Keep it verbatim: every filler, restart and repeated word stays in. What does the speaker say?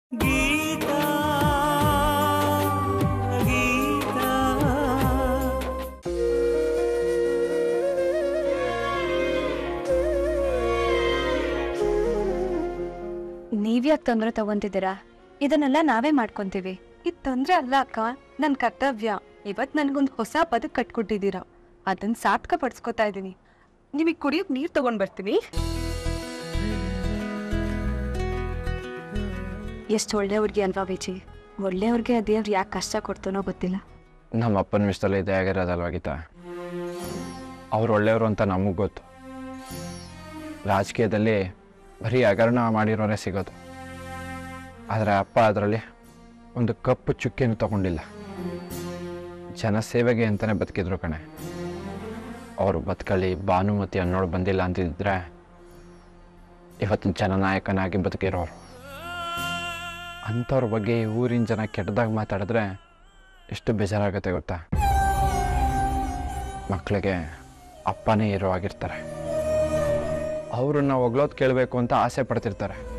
ಗೀತಾ ಗೀತಾ ನೀವ್ಯಾಕೆ ತೊಂದರೆ ತಗೊಂತಿದ್ದೀರಾ? ಇದನ್ನೆಲ್ಲ ನಾವೇ ಮಾಡ್ಕೊಂತೀವಿ. ಇದು ತೊಂದ್ರೆ ಅಲ್ಲ ಅಕ್ಕ, ನನ್ನ ಕರ್ತವ್ಯ. ಇವತ್ತು ನನಗೊಂದು ಹೊಸ ಬದುಕು ಕಟ್ಕೊಟ್ಟಿದ್ದೀರಾ, ಅದನ್ನ ಸಾರ್ಥಕ ಪಡಿಸ್ಕೊತಾ ಇದ್ದೀನಿ. ನಿಮಗೆ ಕುಡಿಯೋಕೆ ನೀರು ತಗೊಂಡ್ ಬರ್ತೀನಿ. ಎಷ್ಟು ಒಳ್ಳೆಯವ್ರಿಗೆ ಅಲ್ವಾ ವಿಜಿ? ಒಳ್ಳೆಯವ್ರಿಗೆ ಆ ದೇವ್ರು ಯಾಕೆ ಕಷ್ಟ ಕೊಡ್ತಾನೋ ಗೊತ್ತಿಲ್ಲ. ನಮ್ಮ ಅಪ್ಪನ ವಿಷಯದಲ್ಲಿ ಇದೇ ಆಗಿರೋದಲ್ವ ಗೀತಾ. ಅವ್ರು ಒಳ್ಳೆಯವರು ಅಂತ ನಮಗೆ ಗೊತ್ತು. ರಾಜಕೀಯದಲ್ಲಿ ಬರೀ ಹಗರಣ ಮಾಡಿರೋರೇ ಸಿಗೋದು. ಆದರೆ ಅಪ್ಪ ಅದರಲ್ಲಿ ಒಂದು ಕಪ್ಪು ಚುಕ್ಕಿಯನ್ನು ತಗೊಂಡಿಲ್ಲ. ಜನಸೇವೆಗೆ ಅಂತಲೇ ಬದುಕಿದ್ರು ಕಣೆ. ಅವರು ಬದುಕಲ್ಲಿ ಭಾನುಮತಿ ಅನ್ನೋಳು ಬಂದಿಲ್ಲ ಅಂತಿದ್ರೆ ಇವತ್ತು ಜನನಾಯಕನಾಗಿ ಬದುಕಿರೋರು. ಅಂಥವ್ರ ಬಗ್ಗೆ ಊರಿನ ಜನ ಕೆಟ್ಟದಾಗಿ ಮಾತಾಡಿದ್ರೆ ಎಷ್ಟು ಬೇಜಾರಾಗುತ್ತೆ ಗೊತ್ತಾ? ಮಕ್ಕಳಿಗೆ ಅಪ್ಪನೇ ಹೀರೋ ಆಗಿರ್ತಾರೆ. ಅವ್ರನ್ನ ಹೊಗಳೋದು ಕೇಳಬೇಕು ಅಂತ ಆಸೆ ಪಡ್ತಿರ್ತಾರೆ.